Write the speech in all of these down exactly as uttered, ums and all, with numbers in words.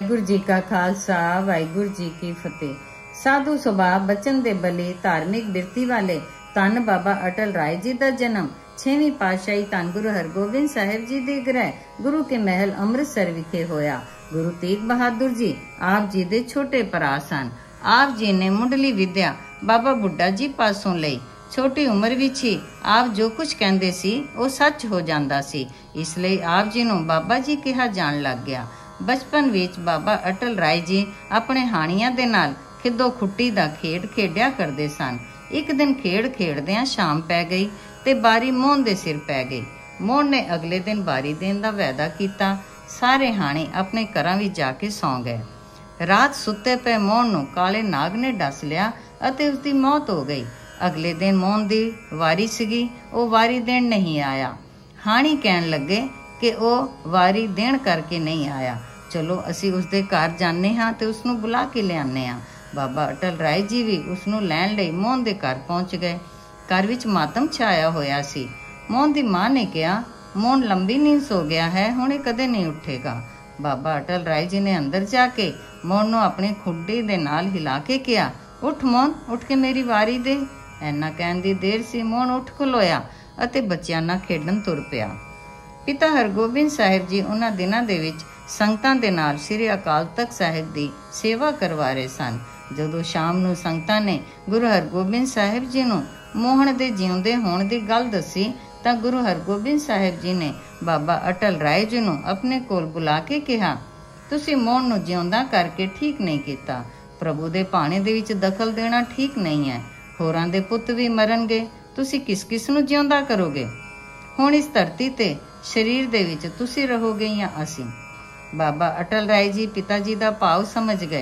ਵਾਹਿਗੁਰੂ ਜੀ ਕਾ ਖਾਲਸਾ ਵਾਹਿਗੁਰੂ ਜੀ ਕੀ ਫਤਿਹ। ਸਾਧੂ ਸੁਭਾਅ ਬਚਨ ਦੇ ਬਲੀ ਧਾਰਮਿਕ ਬਿਰਤੀ ਵਾਲੇ ਧੰਨ ਬਾਬਾ ਅਟਲ ਰਾਏ ਜੀ ਦਾ ਜਨਮ ਛੇਵੀਂ ਪਾਤਸ਼ਾਹੀ ਧੰਨ ਗੁਰੂ ਹਰਗੋਬਿੰਦ ਸਾਹਿਬ ਜੀ ਦੇ ਗ੍ਰਹਿ ਗੁਰੂ ਕੇ ਮਹਿਲ ਅੰਮ੍ਰਿਤਸਰ ਵਿਖੇ ਹੋਇਆ। ਗੁਰੂ ਤੇਗ ਬਹਾਦਰ ਜੀ ਆਪ ਜੀ ਦੇ ਛੋਟੇ ਭਰਾ ਸਨ। ਆਪ ਜੀ ਨੇ ਮੁੱਢਲੀ ਵਿਦਿਆ ਬਾਬਾ ਬੁੱਢਾ ਜੀ ਪਾਸੋਂ ਲਈ। ਛੋਟੀ ਉਮਰ ਵਿੱਚ ਹੀ ਆਪ ਜੋ ਕੁਝ ਕਹਿੰਦੇ ਸੀ ਉਹ ਸੱਚ ਹੋ ਜਾਂਦਾ ਸੀ, ਇਸ ਲਈ ਆਪ ਜੀ ਨੂੰ ਬਾਬਾ ਜੀ ਕਿਹਾ ਜਾਣ ਲੱਗ ਗਿਆ। ਬਚਪਨ ਵਿੱਚ ਬਾਬਾ ਅਟਲ ਰਾਏ ਜੀ ਆਪਣੇ ਹਾਣੀਆਂ ਦੇ ਨਾਲ ਖਿੱਦੋ ਖੁੱਟੀ ਦਾ ਖੇਡ ਖੇਡਿਆ ਕਰਦੇ ਸਨ। ਇੱਕ ਦਿਨ ਖੇਡ ਖੇਡਦਿਆਂ ਸ਼ਾਮ ਪੈ ਗਈ ਤੇ ਬਾਰੀ ਮੋਹਨ ਦੇ ਸਿਰ ਪੈ ਗਈ। ਮੋਹਨ ਨੇ ਅਗਲੇ ਦਿਨ ਬਾਰੀ ਦੇਣ ਦਾ ਵਾਅਦਾ ਕੀਤਾ। ਸਾਰੇ ਹਾਣੀ ਆਪਣੇ ਘਰਾਂ ਵਿੱਚ ਜਾ ਕੇ ਸੌਂ ਗਏ। ਰਾਤ ਸੁੱਤੇ ਪਏ ਮੋਹਨ ਨੂੰ ਕਾਲੇ ਨਾਗ ਨੇ ਡਸ ਲਿਆ ਅਤੇ ਉਸਦੀ ਮੌਤ ਹੋ ਗਈ। ਅਗਲੇ ਦਿਨ ਮੋਹਨ ਦੀ ਵਾਰੀ ਸੀਗੀ, ਉਹ ਵਾਰੀ ਦੇਣ ਨਹੀਂ ਆਇਆ। ਹਾਣੀ ਕਹਿਣ ਲੱਗੇ ਕਿ ਉਹ ਵਾਰੀ ਦੇਣ ਕਰਕੇ ਨਹੀਂ ਆਇਆ, ਚਲੋ ਅਸੀਂ ਉਸਦੇ ਘਰ ਜਾਂਦੇ ਹਾਂ ਤੇ ਉਸਨੂੰ ਬੁਲਾ ਕੇ ਲਿਆਉਂਦੇ ਹਾਂ। ਬਾਬਾ ਅਟਲ ਰਾਏ ਜੀ ਵੀ ਉਸਨੂੰ ਲੈਣ ਲਈ ਮੋਹਨ ਦੇ ਘਰ ਪਹੁੰਚ ਗਏ। ਘਰ ਵਿੱਚ ਮਾਤਮ ਛਾਇਆ ਹੋਇਆ ਸੀ। ਮੋਹਨ ਦੀ ਮਾਂ ਨੇ ਕਿਹਾ, ਮੋਹਨ ਲੰਬੀ ਨੀਂਦ ਸੋ ਗਿਆ ਹੈ, ਹੁਣ ਇਹ ਕਦੇ ਨਹੀਂ ਉੱਠੇਗਾ। ਬਾਬਾ ਅਟਲ ਰਾਏ ਜੀ ਨੇ ਅੰਦਰ ਜਾ ਕੇ ਮੋਹਨ ਨੂੰ ਆਪਣੀ ਖੁੱਡੀ ਦੇ ਨਾਲ ਹਿਲਾ ਕੇ ਕਿਹਾ, ਉੱਠ ਮੋਹਨ, ਉੱਠ ਕੇ ਮੇਰੀ ਵਾਰੀ ਦੇ। ਇੰਨਾ ਕਹਿਣ ਦੀ ਦੇਰ ਸੀ, ਮੋਹਨ ਉੱਠ ਖਲੋਇਆ ਅਤੇ ਬੱਚਿਆਂ ਨਾਲ ਖੇਡਣ ਤੁਰ ਪਿਆ। ਪਿਤਾ ਹਰਗੋਬਿੰਦ ਸਾਹਿਬ ਜੀ ਉਹਨਾਂ ਦਿਨਾਂ ਦੇ ਵਿੱਚ ਸੰਗਤਾਂ ਦੇ ਨਾਲ ਸ੍ਰੀ ਅਕਾਲ ਤਖਤ ਸਾਹਿਬ ਦੀ ਸੇਵਾ ਕਰਵਾ ਰਹੇ ਸਨ। ਜਦੋਂ ਸ਼ਾਮ ਨੂੰ ਸੰਗਤਾਂ ਨੇ ਗੁਰੂ ਹਰਗੋਬਿੰਦ ਸਾਹਿਬ ਜੀ ਨੂੰ ਮੋਹਨ ਦੇ ਜਿਉਂਦੇ ਹੋਣ ਦੀ ਗੱਲ ਦੱਸੀ ਤਾਂ ਗੁਰੂ ਹਰਗੋਬਿੰਦ ਸਾਹਿਬ ਜੀ ਨੇ ਬਾਬਾ ਅਟਲ ਰਾਏ ਜੀ ਨੂੰ ਆਪਣੇ ਕੋਲ ਬੁਲਾ ਕੇ ਕਿਹਾ, ਤੁਸੀਂ ਮੋਹਨ ਨੂੰ ਜਿਉਂਦਾ ਕਰਕੇ ਠੀਕ ਨਹੀਂ ਕੀਤਾ। ਪ੍ਰਭੂ ਦੇ ਭਾਣੇ ਦੇ ਵਿੱਚ ਦਖਲ ਦੇਣਾ ਠੀਕ ਨਹੀਂ ਹੈ। ਹੋਰਾਂ ਦੇ ਪੁੱਤ ਵੀ ਮਰਨਗੇ, ਤੁਸੀਂ ਕਿਸ ਕਿਸ ਨੂੰ ਜਿਉਂਦਾ ਕਰੋਗੇ? ਹੁਣ ਇਸ ਧਰਤੀ ਤੇ ਸਰੀਰ ਦੇ ਵਿੱਚ ਤੁਸੀਂ ਰਹੋਗੇ ਜਾਂ ਅਸੀਂ? ਬਾਬਾ ਅਟਲ ਰਾਏ ਜੀ ਪਿਤਾ ਜੀ ਦਾ ਭਾਵ ਸਮਝ ਗਏ।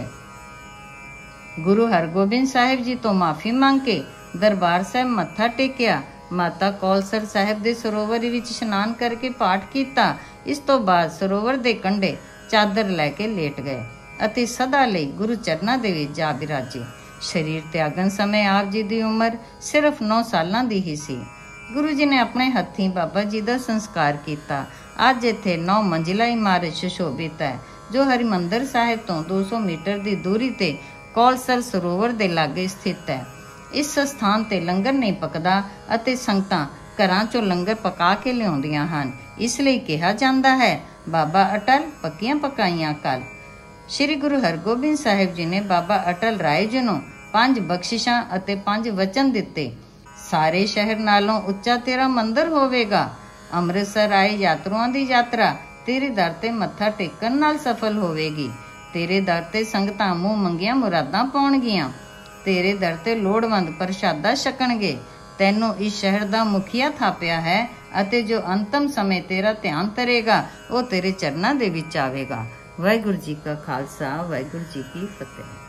ਗੁਰੂ ਹਰਗੋਬਿੰਦ ਸਾਹਿਬ ਜੀ ਤੋਂ ਮਾਫੀ ਮੰਗ ਕੇ ਦਰਬਾਰ ਸਾਹਿਬ ਮੱਥਾ ਟੇਕਿਆ। ਮਾਤਾ ਕੌਲਸਰ ਸਾਹਿਬ ਦੇ ਸਰੋਵਰ ਵਿੱਚ ਇਸ਼ਨਾਨ ਕਰਕੇ ਪਾਠ ਕੀਤਾ। ਇਸ ਤੋਂ ਬਾਅਦ ਸਰੋਵਰ ਦੇ ਕੰਢੇ ਚਾਦਰ ਲੈ ਕੇ ਲੇਟ ਗਏ ਅਤੇ ਸਦਾ ਲਈ ਗੁਰੂ ਚਰਨਾਂ ਦੇ ਵਿੱਚ ਜਾ ਬਿਰਾਜੇ। ਸਰੀਰ ਤਿਆਗਣ ਸਮੇਂ ਆਪ ਜੀ ਦੀ ਉਮਰ ਸਿਰਫ ਨੌ ਸਾਲਾਂ ਦੀ ਹੀ ਸੀ। ਗੁਰੂ ਜੀ ਨੇ ਆਪਣੇ ਹੱਥੀਂ ਬਾਬਾ ਜੀ ਦਾ ਸੰਸਕਾਰ ਕੀਤਾ। ਅੱਜ ਇੱਥੇ ਨੌ ਮੰਜ਼ਿਲਾ ਇਮਾਰਤ ਸੁਸ਼ੋਭਿਤ ਹੈ, ਜੋ ਹਰਿਮੰਦਰ ਸਾਹਿਬ ਤੋਂ ਦੋ ਸੌ ਮੀਟਰ ਦੀ ਦੂਰੀ ਤੇ ਕੌਲਸਰ ਸਰੋਵਰ ਦੇ ਲਾਗੇ ਸਥਿਤ ਹੈ। ਇਸ ਸਥਾਨ ਤੇ ਲੰਗਰ ਨਹੀਂ ਪਕਦਾ ਅਤੇ ਸੰਗਤਾਂ ਘਰਾਂ ਚੋਂ ਲੰਗਰ ਪਕਾ ਕੇ ਲਿਆਉਂਦੀਆਂ ਹਨ। ਇਸ ਲਈ ਕਿਹਾ ਜਾਂਦਾ ਹੈ, ਬਾਬਾ ਅਟਲ ਪੱਕੀਆਂ ਪਕਾਈਆਂ ਕੱਲ। ਸ਼੍ਰੀ ਗੁਰੂ ਹਰਗੋਬਿੰਦ ਸਾਹਿਬ ਜੀ ਨੇ ਬਾਬਾ ਅਟਲ ਰਾਏ ਜੀ ਨੂੰ ਪੰਜ ਬਖਸ਼ਿਸ਼ਾਂ ਅਤੇ ਪੰਜ ਵਚਨ ਦਿੱਤੇ। ਸਾਰੇ ਸ਼ਹਿਰ ਨਾਲੋਂ ਉੱਚਾ ਤੇਰਾ ਮੰਦਰ ਹੋਵੇਗਾ। ਅੰਮ੍ਰਿਤਸਰ ਆਏ ਯਾਤਰੂਆਂ ਦੀ ਯਾਤਰਾ ਤੇਰੇ ਦਰ ਤੇ ਮੱਥਾ ਟੇਕਣ ਨਾਲ ਸਫਲ ਹੋਵੇਗੀ। ਤੇਰੇ ਦਰ ਤੇ ਸੰਗਤਾਂ ਮੂੰਹ ਮੰਗੀਆਂ ਮੁਰਾਦਾਂ ਪਾਉਣਗੀਆਂ। ਤੇਰੇ ਦਰ ਤੇ ਲੋੜਵੰਦ ਪ੍ਰਸ਼ਾਦਾ ਛਕਣਗੇ। ਤੈਨੂੰ ਇਸ ਸ਼ਹਿਰ ਦਾ ਮੁਖੀਆ ਥਾਪਿਆ ਹੈ ਅਤੇ ਜੋ ਅੰਤਮ ਸਮੇਂ ਤੇਰਾ ਧਿਆਨ ਧਰੇਗਾ ਉਹ ਤੇਰੇ ਚਰਨਾਂ ਦੇ ਵਿੱਚ ਆਵੇਗਾ। ਵਾਹਿਗੁਰੂ ਜੀ ਕਾ ਖਾਲਸਾ ਵਾਹਿਗੁਰੂ ਜੀ ਕੀ ਫਤਿਹ।